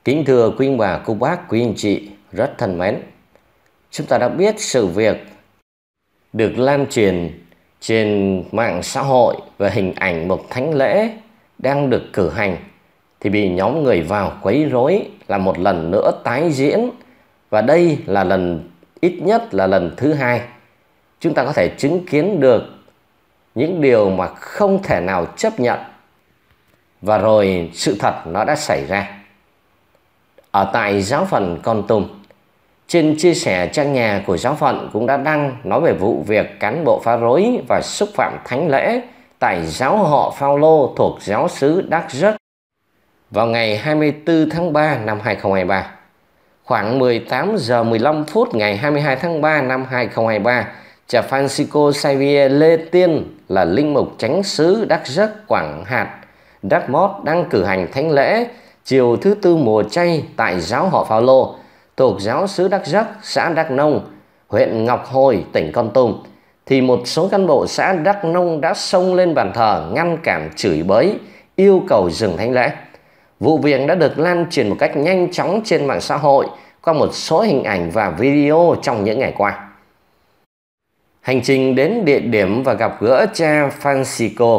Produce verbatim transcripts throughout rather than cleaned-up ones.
Kính thưa quý ông bà, cô bác, quý anh chị rất thân mến. Chúng ta đã biết sự việc được lan truyền trên mạng xã hội về hình ảnh một thánh lễ đang được cử hành thì bị nhóm người vào quấy rối là một lần nữa tái diễn. Và đây là lần ít nhất là lần thứ hai chúng ta có thể chứng kiến được những điều mà không thể nào chấp nhận. Và rồi sự thật nó đã xảy ra. Ở tại giáo phận Kon Tum, trên chia sẻ trang nhà của giáo phận cũng đã đăng nói về vụ việc cán bộ phá rối và xúc phạm thánh lễ tại giáo họ Phao-lô thuộc giáo xứ Đắc Rất vào ngày hai mươi tư tháng ba năm hai nghìn không trăm hai mươi ba. Khoảng mười tám giờ mười lăm phút ngày hai mươi hai tháng ba năm hai nghìn không trăm hai mươi ba, cha Francisco Xavier Lê Tiên là linh mục chánh xứ Đắc Rất Quảng Hạt Đắc Mót đang cử hành thánh lễ chiều thứ tư mùa chay tại giáo họ Phao-lô thuộc giáo xứ Đắc Rất, xã Đắc Nông, huyện Ngọc Hồi, tỉnh Kon Tum, thì một số cán bộ xã Đắc Nông đã xông lên bàn thờ ngăn cản, chửi bới, yêu cầu dừng thánh lễ. Vụ việc đã được lan truyền một cách nhanh chóng trên mạng xã hội qua một số hình ảnh và video trong những ngày qua. Hành trình đến địa điểm và gặp gỡ cha Francisco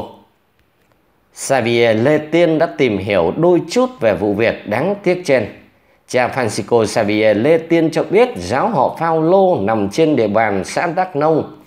Xavier Lê Tiên đã tìm hiểu đôi chút về vụ việc đáng tiếc trên. Cha Francisco Xavier Lê Tiên cho biết giáo họ Phao-lô nằm trên địa bàn xã Đắc Nông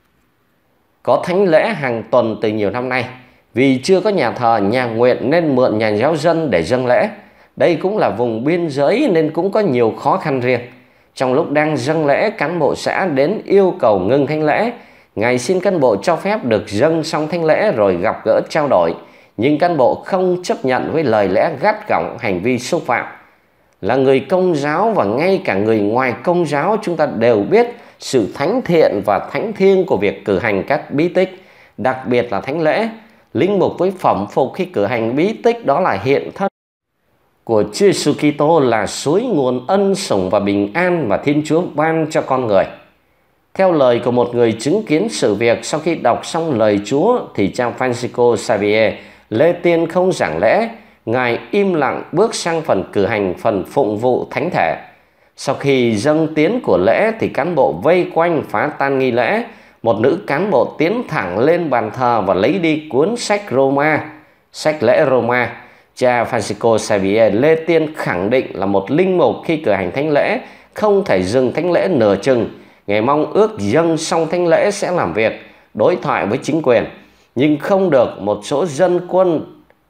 có thánh lễ hàng tuần từ nhiều năm nay. Vì chưa có nhà thờ nhà nguyện nên mượn nhà giáo dân để dâng lễ. Đây cũng là vùng biên giới nên cũng có nhiều khó khăn riêng. Trong lúc đang dâng lễ, cán bộ xã đến yêu cầu ngưng thánh lễ. Ngài xin cán bộ cho phép được dâng xong thánh lễ rồi gặp gỡ trao đổi. Nhưng cán bộ không chấp nhận với lời lẽ gắt gỏng, hành vi xúc phạm. Là người Công giáo và ngay cả người ngoài Công giáo, chúng ta đều biết sự thánh thiện và thánh thiêng của việc cử hành các bí tích, đặc biệt là thánh lễ. Linh mục với phẩm phục khi cử hành bí tích đó là hiện thân của Chúa Giêsu Kitô, là suối nguồn ân sủng và bình an mà Thiên Chúa ban cho con người. Theo lời của một người chứng kiến sự việc, sau khi đọc xong lời Chúa thì cha Francisco Xavier Lê Tiên không giảng lễ. Ngài im lặng bước sang phần cử hành phần phụng vụ thánh thể. Sau khi dâng tiến của lễ thì cán bộ vây quanh phá tan nghi lễ. Một nữ cán bộ tiến thẳng lên bàn thờ và lấy đi cuốn sách Roma, sách lễ Roma. Cha Francisco Xavier Lê Tiên khẳng định là một linh mục khi cử hành thánh lễ không thể dừng thánh lễ nửa chừng. Ngài mong ước dâng xong thánh lễ sẽ làm việc, đối thoại với chính quyền, nhưng không được một số dân quân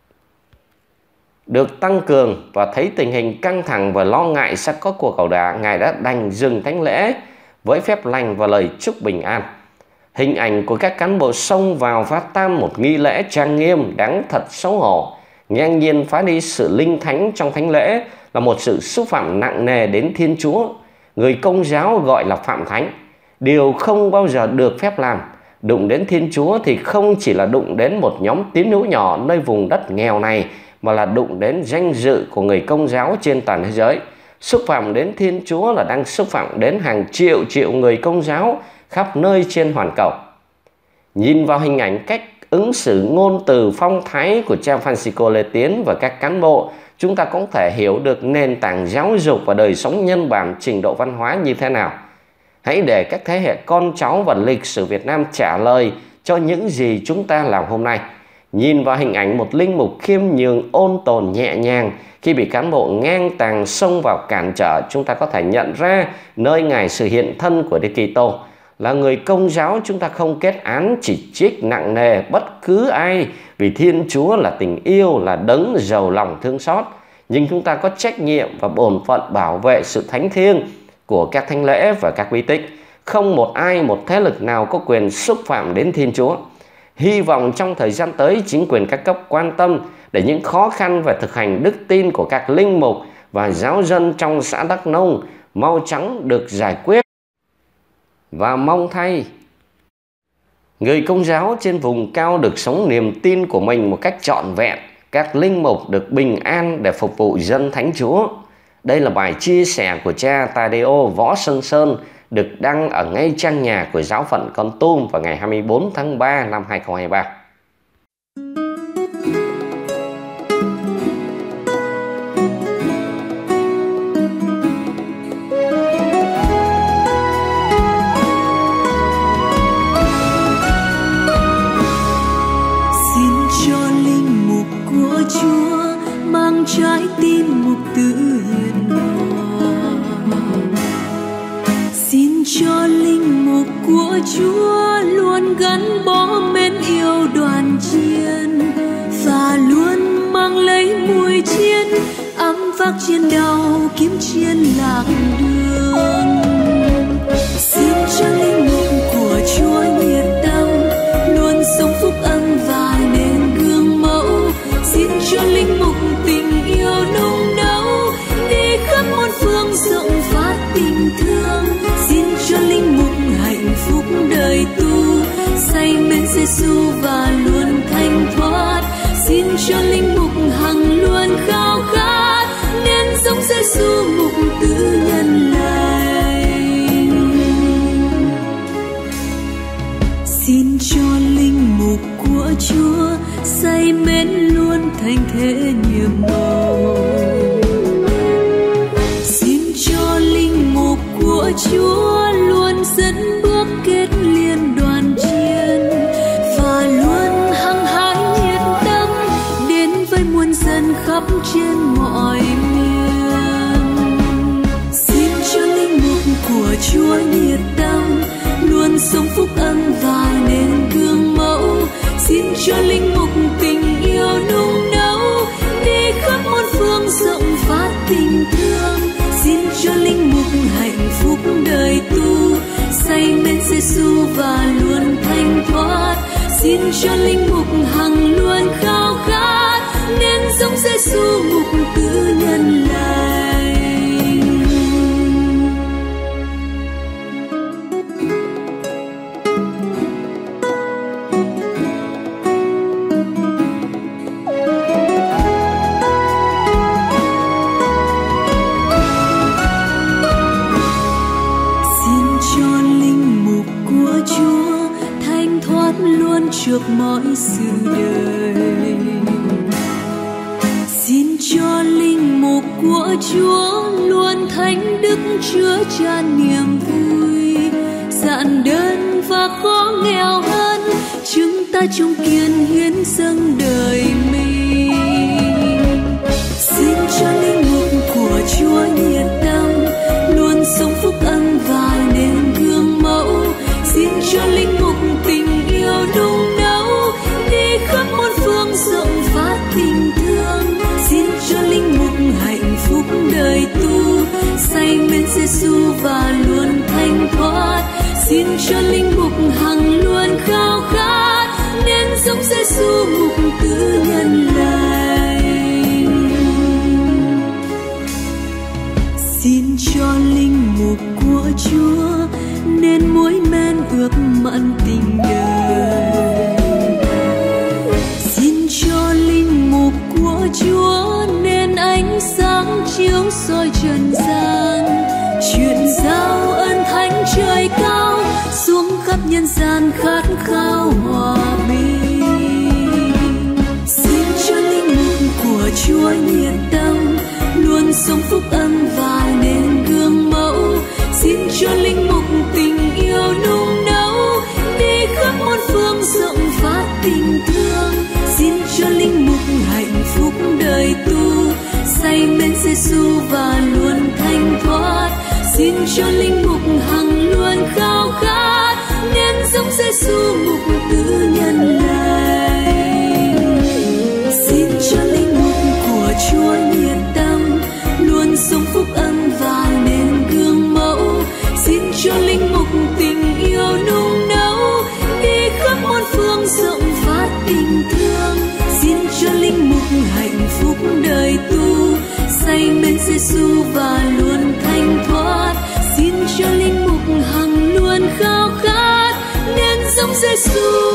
được tăng cường, và thấy tình hình căng thẳng và lo ngại sẽ có cuộc ẩu đả, Ngài đã đành dừng thánh lễ với phép lành và lời chúc bình an. Hình ảnh của các cán bộ xông vào phá tan một nghi lễ trang nghiêm đáng thật xấu hổ, ngang nhiên phá đi sự linh thánh trong thánh lễ là một sự xúc phạm nặng nề đến Thiên Chúa. Người Công giáo gọi là phạm thánh, điều không bao giờ được phép làm. Đụng đến Thiên Chúa thì không chỉ là đụng đến một nhóm tín hữu nhỏ nơi vùng đất nghèo này, mà là đụng đến danh dự của người Công giáo trên toàn thế giới. Xúc phạm đến Thiên Chúa là đang xúc phạm đến hàng triệu triệu người Công giáo khắp nơi trên hoàn cầu. Nhìn vào hình ảnh, cách ứng xử, ngôn từ, phong thái của cha Francisco Lê Tiên và các cán bộ, chúng ta cũng thể hiểu được nền tảng giáo dục và đời sống nhân bản, trình độ văn hóa như thế nào. Hãy để các thế hệ con cháu và lịch sử Việt Nam trả lời cho những gì chúng ta làm hôm nay. Nhìn vào hình ảnh một linh mục khiêm nhường, ôn tồn, nhẹ nhàng khi bị cán bộ ngang tàng xông vào cản trở, chúng ta có thể nhận ra nơi Ngài sự hiện thân của Đức Kitô. Là người Công giáo, chúng ta không kết án chỉ trích nặng nề bất cứ ai, vì Thiên Chúa là tình yêu, là đấng giàu lòng thương xót. Nhưng chúng ta có trách nhiệm và bổn phận bảo vệ sự thánh thiêng của các thánh lễ và các bí tích. Không một ai, một thế lực nào có quyền xúc phạm đến Thiên Chúa. Hy vọng trong thời gian tới, chính quyền các cấp quan tâm để những khó khăn về thực hành đức tin của các linh mục và giáo dân trong xã Đắc Nông mau chóng được giải quyết. Và mong thay người Công giáo trên vùng cao được sống niềm tin của mình một cách trọn vẹn, các linh mục được bình an để phục vụ dân Thánh Chúa. Đây là bài chia sẻ của cha Tadeo Võ Sơn Sơn được đăng ở ngay trang nhà của giáo phận Kon Tum vào ngày hai mươi bốn tháng ba năm hai nghìn không trăm hai mươi ba. của Chúa luôn gắn bó mến yêu đoàn chiên và luôn mang lấy mùi chiên ấm vác chiên đau kiếm chiên lạc đường. Xin cho linh mục của Chúa nhiệt tâm luôn sống phúc âm và nên gương mẫu. Xin cho linh mục tình yêu nung nấu đi khắp muôn phương rộng phát tình thương. Xin cho linh mục hạnh phúc đời tu say mến Giêsu và luôn thanh thoát. Xin cho linh mục hằng luôn khao khát nên giống Giêsu mục tử nhân lành. Xin cho linh mục của Chúa say mến luôn thành thế nhiệm màu. Xin cho linh mục của Chúa luôn dẫn bước kết liên đoàn chiên và luôn hăng hái nhiệt tâm đến với muôn dân khắp trên mọi miền. Xin cho linh mục của Chúa nhiệt tâm luôn sống phúc âm và nên gương mẫu. Xin cho linh mục tình yêu nung nấu đi khắp muôn phương rộng phát tình thương. Xin cho linh mục hạnh phúc đời tu say mến Giêsu và luôn thanh thoát. Xin cho linh mục hằng luôn khao khát nên giống Giêsu mục tử nhân lành. Trước mọi sự đời. Xin cho linh mục của Chúa luôn thánh đức chứa chan niềm vui. Dạn đơn và khó nghèo hơn chúng ta chung kiên hiến dâng đời mình. Xin cho linh mục của Chúa nhiệt tâm luôn sống phúc âm và nên gương mẫu. Xin cho linh mục tình yêu nung nấu đi khắp muôn phương rộng phát tình thương. Xin cho linh mục hạnh phúc đời tu say mến Giêsu và luôn thanh thoát. Xin cho linh mục hằng luôn khao khát nên giống Giêsu mục tử nhân lành. Xin cho linh mục của Chúa nên muối men ước mặn tình đời. Xin cho linh mục của Chúa nên ánh sáng chiếu soi trần gian, truyền giao ơn thánh trời cao xuống khắp nhân gian khát khao hòa bình. Xin cho linh mục của Chúa nhiệt tâm luôn sống phúc âm và nên gương mẫu. Xin cho linh mục tình yêu nung nấu đi khắp muôn phương rộng phát tình thương. Xin cho linh mục hạnh phúc đời tu say mến Giêsu và luôn thanh thoát. Xin cho linh mục hằng luôn khao khát nên giống Giêsu mục tử nhân lành. Xin cho linh mục của Chúa nhiệt tâm luôn sống phúc âm và nên gương mẫu. Xin cho linh mục tình yêu nung nấu đi khắp muôn phương rộng phát tình thương. Xin cho linh mục hạnh phúc đời tu say mến Giêsu và luôn thanh thoát. Xin cho linh mục hằng luôn khao khát nên giống Giêsu